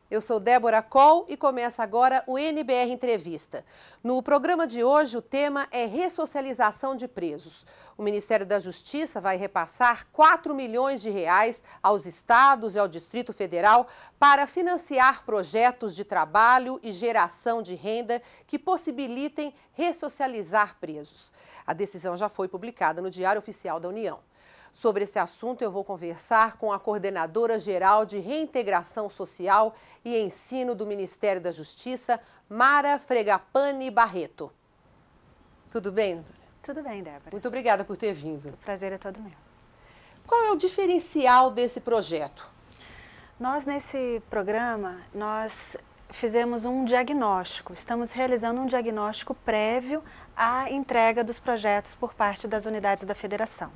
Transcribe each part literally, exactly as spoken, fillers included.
Eu sou Débora Coll e começa agora o N B R Entrevista. No programa de hoje, o tema é ressocialização de presos. O Ministério da Justiça vai repassar quatro milhões de reais aos estados e ao Distrito Federal para financiar projetos de trabalho e geração de renda que possibilitem ressocializar presos. A decisão já foi publicada no Diário Oficial da União. Sobre esse assunto, eu vou conversar com a Coordenadora Geral de Reintegração Social e Ensino do Ministério da Justiça, Mara Fregapane Barreto. Tudo bem? Tudo bem, Débora. Muito obrigada por ter vindo. O prazer é todo meu. Qual é o diferencial desse projeto? Nós, nesse programa, nós fizemos um diagnóstico. Estamos realizando um diagnóstico prévio à entrega dos projetos por parte das unidades da Federação.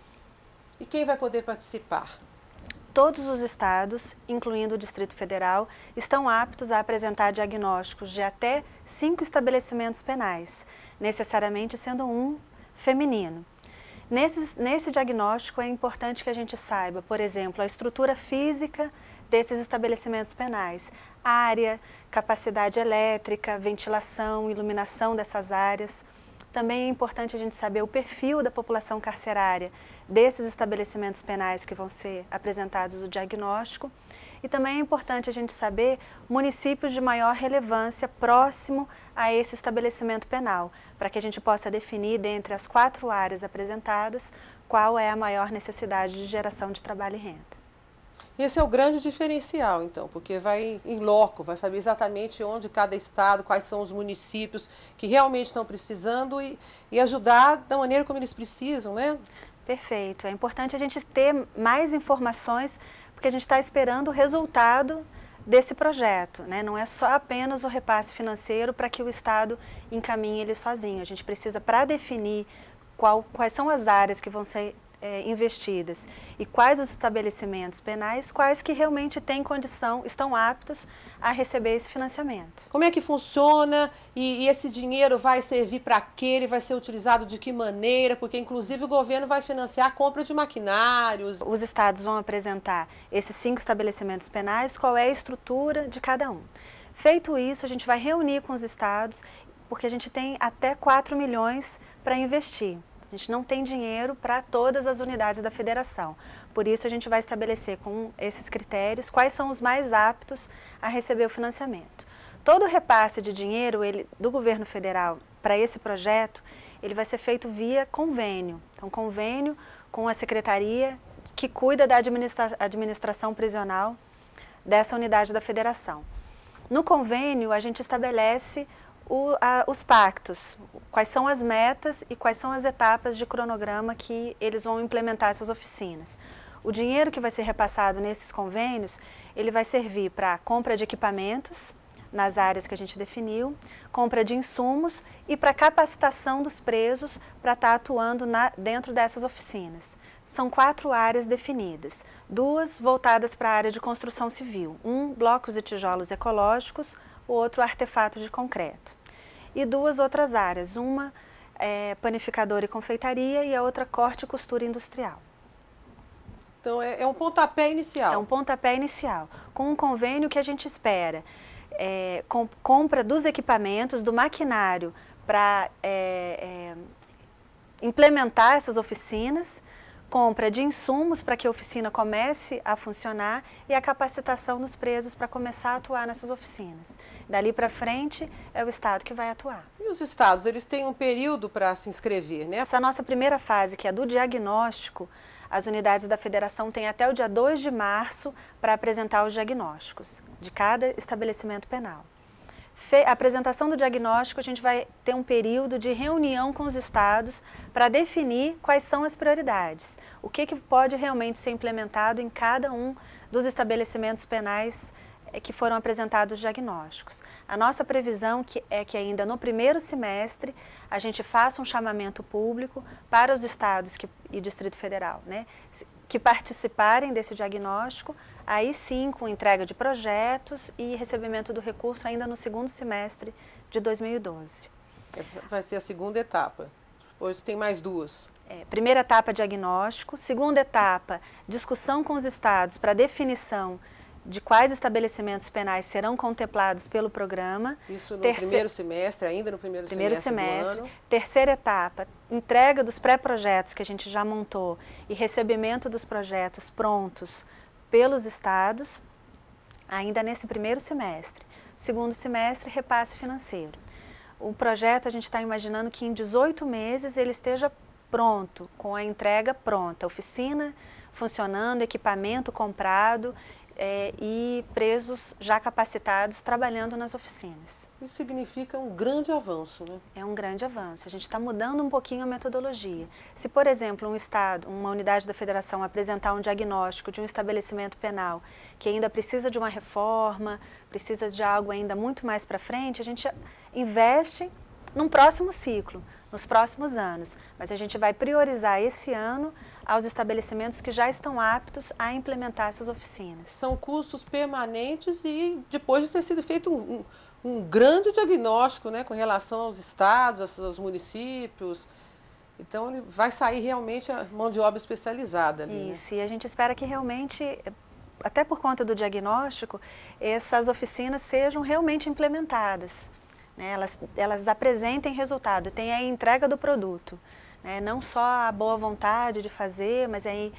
E quem vai poder participar? Todos os estados, incluindo o Distrito Federal, estão aptos a apresentar diagnósticos de até cinco estabelecimentos penais, necessariamente sendo um feminino. Nesse, nesse diagnóstico é importante que a gente saiba, por exemplo, a estrutura física desses estabelecimentos penais, área, capacidade elétrica, ventilação, iluminação dessas áreas. Também é importante a gente saber o perfil da população carcerária desses estabelecimentos penais que vão ser apresentados no diagnóstico. E também é importante a gente saber municípios de maior relevância próximo a esse estabelecimento penal, para que a gente possa definir, dentre as quatro áreas apresentadas, qual é a maior necessidade de geração de trabalho e renda. Esse é o grande diferencial, então, porque vai em loco, vai saber exatamente onde cada estado, quais são os municípios que realmente estão precisando e, e ajudar da maneira como eles precisam, né? Perfeito. É importante a gente ter mais informações, porque a gente está esperando o resultado desse projeto, né? Não é só apenas o repasse financeiro para que o Estado encaminhe ele sozinho. A gente precisa, para definir qual, quais são as áreas que vão ser É, investidas e quais os estabelecimentos penais, quais que realmente têm condição, estão aptos a receber esse financiamento. Como é que funciona e, e esse dinheiro vai servir para quê? Ele vai ser utilizado de que maneira? Porque inclusive o governo vai financiar a compra de maquinários. Os estados vão apresentar esses cinco estabelecimentos penais, qual é a estrutura de cada um. Feito isso, a gente vai reunir com os estados, porque a gente tem até quatro milhões para investir. A gente não tem dinheiro para todas as unidades da federação. Por isso, a gente vai estabelecer com esses critérios quais são os mais aptos a receber o financiamento. Todo o repasse de dinheiro ele, do governo federal para esse projeto, ele vai ser feito via convênio. Então, convênio com a secretaria que cuida da administra administração prisional dessa unidade da federação. No convênio, a gente estabelece O, a, os pactos, quais são as metas e quais são as etapas de cronograma que eles vão implementar essas oficinas. O dinheiro que vai ser repassado nesses convênios, ele vai servir para compra de equipamentos nas áreas que a gente definiu, compra de insumos e para capacitação dos presos para estar atuando na, dentro dessas oficinas. São quatro áreas definidas, duas voltadas para a área de construção civil, um blocos e tijolos ecológicos, o outro artefatos de concreto. E duas outras áreas, uma é panificadora e confeitaria e a outra corte e costura industrial. Então é, é um pontapé inicial. É um pontapé inicial, com um convênio que a gente espera, é, com, compra dos equipamentos, do maquinário para é, é, implementar essas oficinas, compra de insumos para que a oficina comece a funcionar e a capacitação dos presos para começar a atuar nessas oficinas. Dali para frente é o Estado que vai atuar. E os estados, eles têm um período para se inscrever, né? Essa nossa primeira fase, que é do diagnóstico, as unidades da federação têm até o dia dois de março para apresentar os diagnósticos de cada estabelecimento penal. A apresentação do diagnóstico, a gente vai ter um período de reunião com os estados para definir quais são as prioridades, o que, que pode realmente ser implementado em cada um dos estabelecimentos penais que foram apresentados os diagnósticos. A nossa previsão que é que ainda no primeiro semestre a gente faça um chamamento público para os estados que, e Distrito Federal, né, que participarem desse diagnóstico, aí sim com entrega de projetos e recebimento do recurso ainda no segundo semestre de dois mil e doze. Essa vai ser a segunda etapa, depois tem mais duas. É, primeira etapa, diagnóstico, segunda etapa, discussão com os estados para definição de quais estabelecimentos penais serão contemplados pelo programa. Isso no Terce... primeiro semestre, ainda no primeiro, primeiro semestre, semestre do ano. Terceira etapa, entrega dos pré-projetos que a gente já montou e recebimento dos projetos prontos pelos estados, ainda nesse primeiro semestre. Segundo semestre, repasse financeiro. O projeto a gente está imaginando que em dezoito meses ele esteja pronto, com a entrega pronta, oficina funcionando, equipamento comprado, É, e presos já capacitados trabalhando nas oficinas. Isso significa um grande avanço, né? É um grande avanço. A gente está mudando um pouquinho a metodologia. Se, por exemplo, um estado, uma unidade da federação apresentar um diagnóstico de um estabelecimento penal que ainda precisa de uma reforma, precisa de algo ainda muito mais para frente, a gente investe num próximo ciclo, nos próximos anos. Mas a gente vai priorizar esse ano aos estabelecimentos que já estão aptos a implementar essas oficinas. São cursos permanentes e depois de ter sido feito um, um, um grande diagnóstico, né, com relação aos estados, aos municípios. Então, ele vai sair realmente a mão de obra especializada ali. Isso, né? E a gente espera que realmente, até por conta do diagnóstico, essas oficinas sejam realmente implementadas. Né? Elas, elas apresentem resultado, tem a entrega do produto. É, não só a boa vontade de fazer, mas aí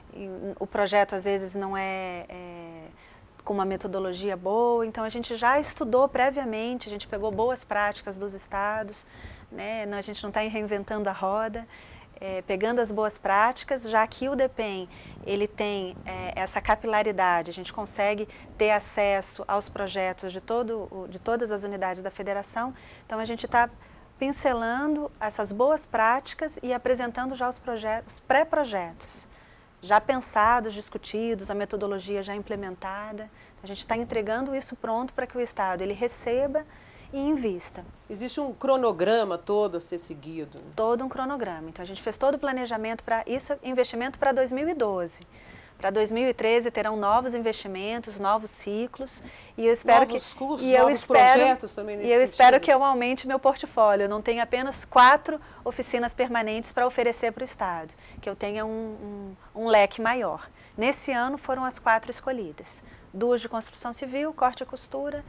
o projeto às vezes não é, é com uma metodologia boa, então a gente já estudou previamente, a gente pegou boas práticas dos estados, né? A gente não está reinventando a roda, é, pegando as boas práticas, já que o DEPEN ele tem é, essa capilaridade, a gente consegue ter acesso aos projetos de, todo, de todas as unidades da federação, então a gente está pincelando essas boas práticas e apresentando já os projetos, pré-projetos, já pensados, discutidos, a metodologia já implementada. A gente está entregando isso pronto para que o Estado ele receba e invista. Existe um cronograma todo a ser seguido? Né? Todo um cronograma. Então a gente fez todo o planejamento para isso, investimento para dois mil e doze. Para dois mil e treze terão novos investimentos, novos ciclos e eu espero novos que cursos, e eu novos espero, projetos também nesse e eu sentido. espero que eu aumente meu portfólio. Eu não tenho apenas quatro oficinas permanentes para oferecer para o Estado, que eu tenha um, um, um leque maior. Nesse ano foram as quatro escolhidas: duas de construção civil, corte e costura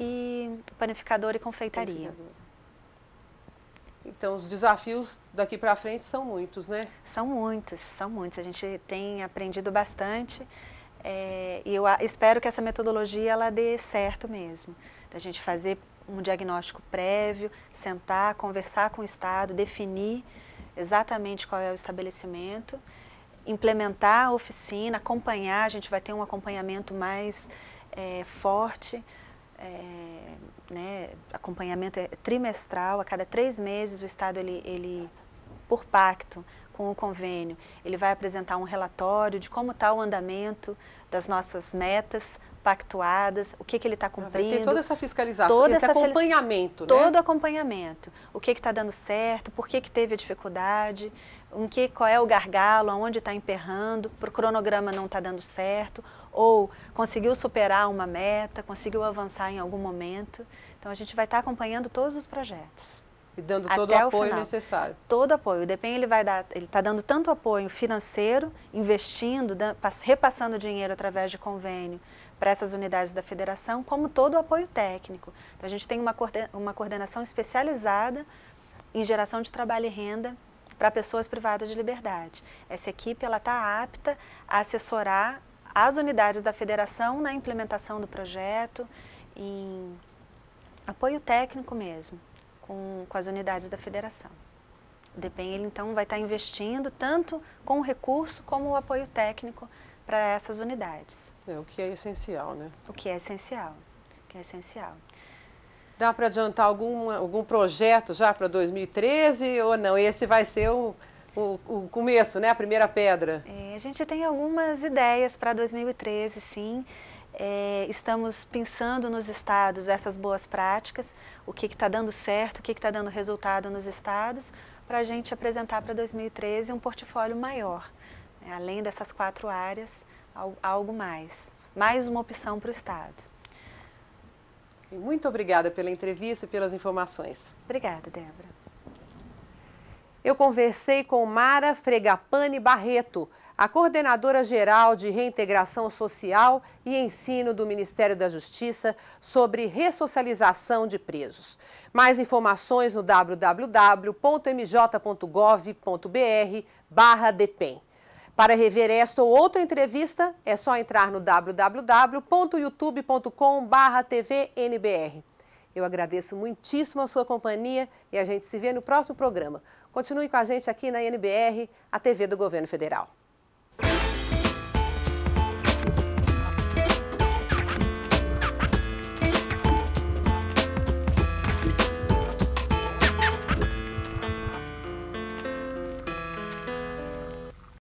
e panificador e confeitaria. Panificador. Então, os desafios daqui para frente são muitos, né? São muitos, são muitos. A gente tem aprendido bastante é, e eu espero que essa metodologia ela dê certo mesmo. Da gente fazer um diagnóstico prévio, sentar, conversar com o Estado, definir exatamente qual é o estabelecimento, implementar a oficina, acompanhar, a gente vai ter um acompanhamento mais é, forte, é, né, acompanhamento é trimestral, a cada três meses o Estado, ele, ele, por pacto com o convênio, ele vai apresentar um relatório de como está o andamento das nossas metas pactuadas, o que, que ele está cumprindo. Vai ter toda essa fiscalização, toda esse essa acompanhamento, né? Todo acompanhamento. O que está dando certo, por que, que teve a dificuldade, um que, qual é o gargalo, aonde está emperrando, para o cronograma não está dando certo, ou conseguiu superar uma meta, conseguiu avançar em algum momento. Então a gente vai estar acompanhando todos os projetos. E dando todo o apoio necessário. Todo apoio. O DEPEN ele vai dar, ele está dando tanto apoio financeiro, investindo, repassando dinheiro através de convênio para essas unidades da federação, como todo o apoio técnico. Então a gente tem uma, uma coordenação especializada em geração de trabalho e renda para pessoas privadas de liberdade. Essa equipe ela está apta a assessorar as unidades da federação na implementação do projeto, em apoio técnico mesmo, com, com as unidades da federação. O DEPEN, ele, então, vai estar investindo tanto com o recurso como o apoio técnico para essas unidades. É, o que é essencial, né? O que é essencial, o que é essencial. Dá para adiantar algum, algum projeto já para dois mil e treze ou não? Esse vai ser o, o, o começo, né? A primeira pedra? É, a gente tem algumas ideias para dois mil e treze, sim. É, estamos pensando nos estados essas boas práticas, o que está dando certo, o que está dando resultado nos estados, para a gente apresentar para dois mil e treze um portfólio maior, né? Além dessas quatro áreas, algo mais, mais uma opção para o estado. Muito obrigada pela entrevista e pelas informações. Obrigada, Débora. Eu conversei com Mara Fregapane Barreto, a coordenadora geral de Reintegração Social e Ensino do Ministério da Justiça sobre ressocialização de presos. Mais informações no w w w ponto m j ponto gov ponto b r barra depem. Para rever esta ou outra entrevista, é só entrar no w w w ponto youtube ponto com barra t v n b r. Eu agradeço muitíssimo a sua companhia e a gente se vê no próximo programa. Continue com a gente aqui na N B R, a T V do Governo Federal.